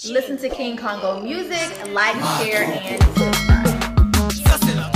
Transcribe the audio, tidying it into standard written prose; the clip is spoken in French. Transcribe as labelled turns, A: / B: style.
A: listen to King Congo music, like, share, and subscribe.